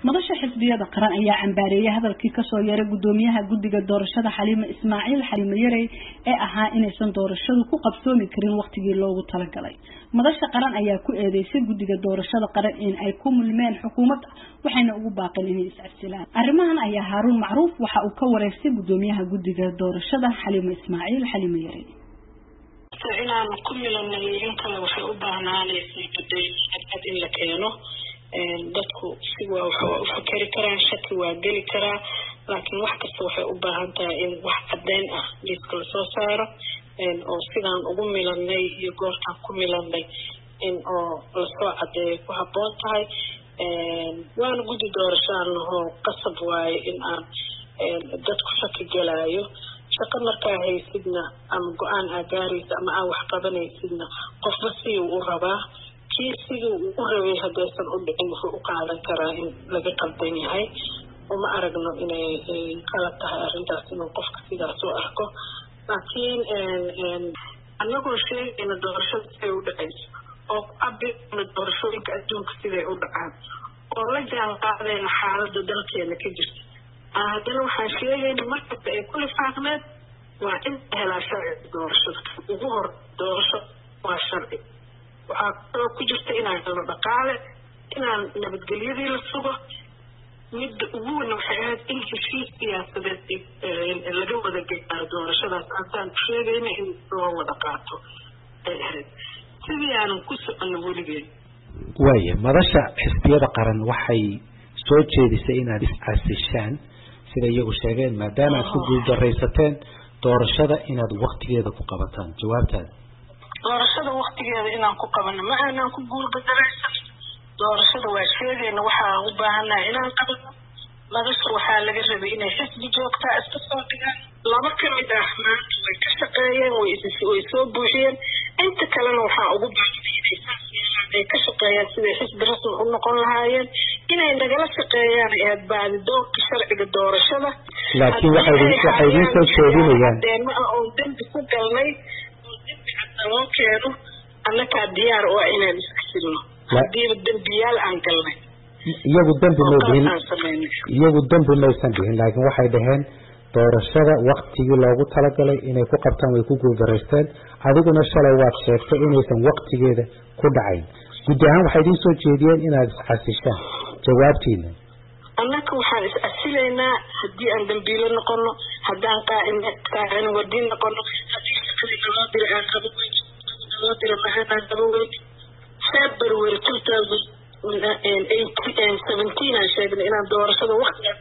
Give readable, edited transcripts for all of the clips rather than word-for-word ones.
madasha xisbiyada qaran ayaa cambaareeyay hadalkii ka soo yeeray gudoomiyaha guddiga doorashada Xaliimo Ismaaciil Xaliimo Yarey ee ahaa inaysan doorashadu ku qabsoomi karin waqtigii loogu talagalay. madasha qaran ayaa ku eedeysay guddiga doorashada qaran in ay ku mulmeen xukuumadda waxayna ugu baaqeen inay is-cabsilaan. arrimahan ayaa Haaruun Macruuf waxa uu ka wareystay gudoomiyaha guddiga doorashada Xaliimo Ismaaciil Xaliimo Yarey. inaan ku milanay in kale waxay u baahnaaneysay in la keeno dadku si waa u fakari karaan shaki waa geli karaa laakiin wax kasta waxay u baahan tahay in wax caddeyn ah liiska la soo saaro oo sidaan ugu milanay iyo goortaan ku milanay in oo lasoo caddeeyo ku habboon tahay waana guddi doorashaan oo qasab waaye in aan dadku shaki gelaayo shaqo markaa haysidna ama go-aan gaaraysa ama aan wax qabanaysidna qofba si uu rabaa kii sidii uu u rabay haddaysan u dhicin wuxuu u qaadan karaa in laga qaldan yahay uma aragno inay qalad tahay arrintaas inuu qofka sidaas u arko laakiin annagoo sheegayna doorashada siday u dhacayso oo ku cabirayna doorashooyinka adduunka siday u dhacaan oo la jaan qaadayna xaaladda dalkeena ka jirta haddana waxaan sheegayna markasta ay ku lifaaqneed waa in helaa sharciga doorashada ugu hor doorasho waa sharci waxaa kaloo ku jirta inaan helno dhaqaale inaan nabadgelyadii la sugo midda ugu weyn waxay ahayd in heshiis siyaasadeed laga wada gaaro doorashadaas aantaan sheegayna in loo wada qaato ay ahayd sidii aanan ku soconno weligeed. waaya madasha xisbiyada qaran waxay soo jeedisay inaad is-caasishaan sida iyagu sheegeen maadaama aad ku guuldaraysateen doorashada inaad waqtigeeda ku qabataan jawaabtaada. doorashada waqtigeeda inaan ku qabano ma aanan ku guuldaraysan doorashada waa sheegayna waxaan u baahanahay inaan qabano madasha waxaa laga rabay inay xisbi joogtaa iska soo dhigaan laba ka mid ah maanta way ka shaqeeyeen way soo buuxiyeen inta kalena waxaa ugu baahnay inay saas yeelaan ay ka shaqeeyaan siday xisbi rasmi u noqon lahaayeen inay nagala shaqeeyaan aad baadidoonka sharciga doorashada laakiin waxay idin soo jeedinayaan oo dembi ku galnay oo dembi cadda loo keeno annagaa diyaar oo inaan iska silno hadiiba dembiyaal aan galnay iyagu dembi maysan dhihin laakiin waxay dhaheen doorashada waqtigii loogu talagalay inay ku qabtaan way ku guuldaraysteen adiguna shalay waad sheegtay inaysan waqtigeeda ku dhacayn guddi ahaan waxay idin soo jeediyeen inaad is-casishaan jawaabtiina. annaka waxaan is-casilaynaa haddii aan dambiilo noqono haddaan qaacin wadiin noqono haddii shaqadii naloo dira aan qabo weyn naloo dira mahaanaan qabo weyn February 2017 aan sheegnay inaan doorashada waqtigaas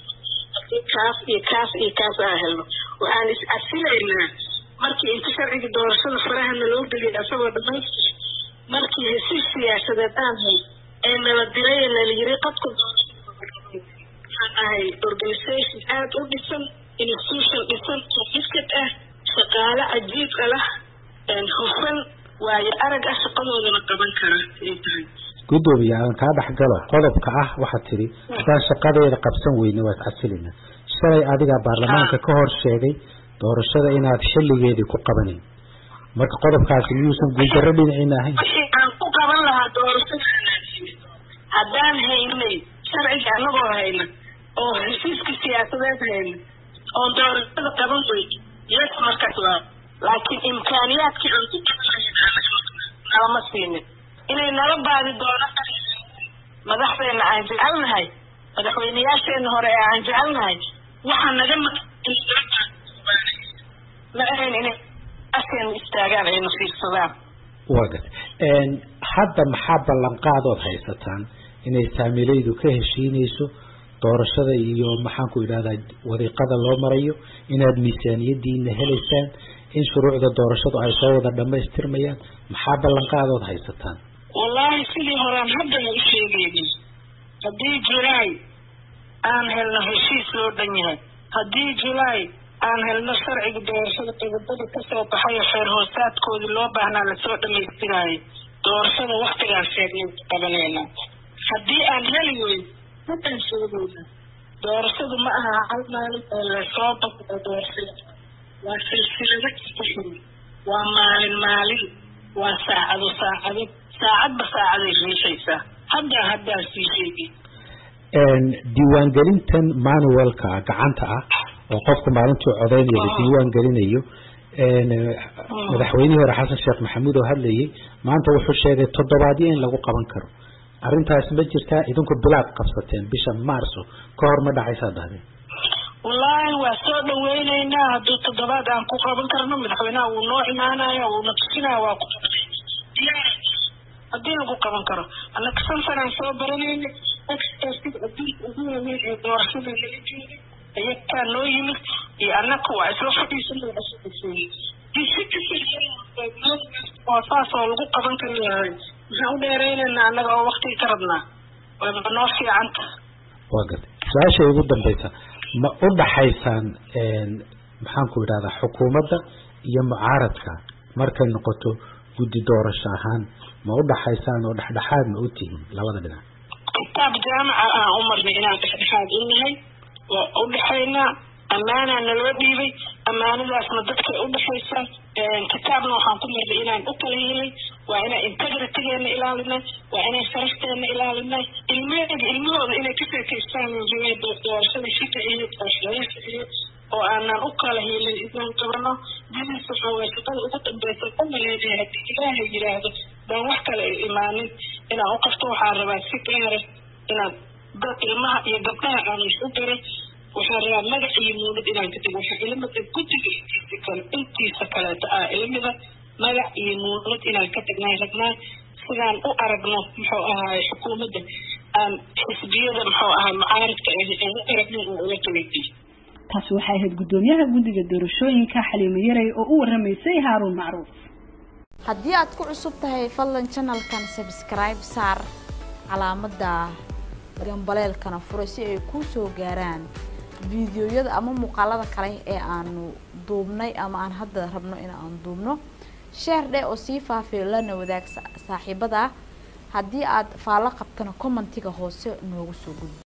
kaas aan helno waxaan is-casilaynaa markii inta sharciga doorashada farahana loo geliyay asagoo dhamaystiray markii heshiis siyaasadeed aan hay ee nala diray nala yiri qadka waxaan ahay organisation aad u dhisan institution dhisan certificate ah shaqaale cajiib lah hufan waayo arag ah shaqadoodana qaban kara ay tahay. gudoomiye aan kaa dhexgalo qodobka ah waxaad tidhi haddaan shaqadeeda qabsan weyne waad casilina shalay adigaa baarlamaanka ka hor sheegay doorashada inaad xilligeedii ku qabanayn marka qodobkaasi miyuusan guuldarro dhinaciina ahayn aan ku qaban lahaa doorashada haddaan haynay sharciga anagoo hayna oo heshiiska siyaasadeed hayna oo doorashada qaban weyn yes markaas waa laakiin imkaaniyaadkii aan ku nalama siinin inay nala baadi doonaan madaxdeena aan jecelnahay madaxweynayaasheena hore ee aan jecelnahay waxaa naga ma ahayn inay askeena istaagaan ayna fiirsadaan. wagat hadda maxaa ballanqaadood haysataan inay saamiilaydu ka heshiinayso doorashada iyo maxaan ku idhahdaa wadiiqada loo marayo inaad miisaaniyadiina helaysaan in shuruucda doorashadu ay soo wada dhamaystirmayaan maxaa ballanqaadood haysataan. wallaahi sidii horaan haddana u sheegaynin haddii July aan helno heshiis loo dhan yahay haddii July aan helno sharciga doorashada qodobada ka soo baxay xeer hoosaadkoodii loo baahnaa lasoo dhamaystiraayo doorashada waqtigaan sheegnay qabanayna haddii aan heli weyn haddaan sheegayna doorashadu ma aha hal maalin oo lasoo baxo doorashada waa silsilada kasta xiran waa maalin waa saacado saacadba saacaday riixaysaa haddaa sii sheegay diiwaangelintan manualka gacanta ah oo qofka maalintii codeynayo diiwaan gelinayo madaxweynihii hore xasan sheekh maxamuud oo hadlayay maanta wuxuu sheegay toddobaadyo in lagu qaban karo arrintaas ma jirtaa idinku bilaad qabsateen bisha maarso ka hor ma dhacaysaa dhahdeen wallaahi waa soo dhaweynaynaa hadduu toddobaad aan ku qaban karno madaxweynaha wuu noo imaanaya wuuna tusinaya waa ku haddii lagu qaban karo annaka sansanaan soo baranayna expertid adduunka ugu waaweyn ee doorashada laga jeeday ayagaa noo yimid iyo annaka waa isla fadhiisana waa isla fadhiisana waa saas oo lagu qaban kari lahay maxaan u dheeraynaynaa annaga oo waktiga ka rabnaa wayba noo fiicanta waa gartay su-aasha ugu dambaysa ma u dhaxaysaan maxaan ku idhahdaa xukuumadda iyo mucaaradka markay noqoto guddi doorasho ahaan ma u dhaxaysaan oo dhexdhexaad ma u tihiin labada dhinac kitaab jaamaca aan u marnay inaan dhexdhexaad u nahay waa u dhaxaynaa ammaanaa naloo dhiibay ammaanadaasna dadkay u dhaxaysaa kitaabna waxaan ku marnay inaan u kala helay waa inaan integritygeena ilaalinay waa inaan sharafteena ilaalinay ilmahooda inay ka sheekaystaan doorashada shika iyo doorashooyinka iyo oo aanan u kala helin inaan qabano dinis waxaa waye shaqada ugu dambeysa u maleedahay haddii ilaahay yidhaahdo baan wax kale ay imaanin inaan u qabto waxaan rabaa si gaara inaan dad ilmaha iyo gabdhaha aan wax u baray waxaan rabaa magac iyo muulad inaan ka tago waxaa ilamida guddiga intiisa kaleeta ilamida magac iyo muulad inaan ka tagnaan ragnaa sidaan u aragno muxuu ahaay xukuumadda aan xisbiyada muxuu ahaa mucaaradka aan u aragno oo uga tagay taasi waxay ahayd gudoomiyaha guddiga doorashooyinka Xaliimo Yarey oo u waramaysay Haaruun Macruuf. haddii aad ku cusub tahay fadlan channelkan subscribe saar calaamadda gambaleelkana furo si ay ku soo gaaraan fiidiyoyada ama muuqaalada kale ee aanu duubnay ama aan hadda rabno in aan duubno share dhe oo sii faafiyo lana wadaag saaxiibada haddii aad faalo qabtana commentiga hoose noogu soo gudbi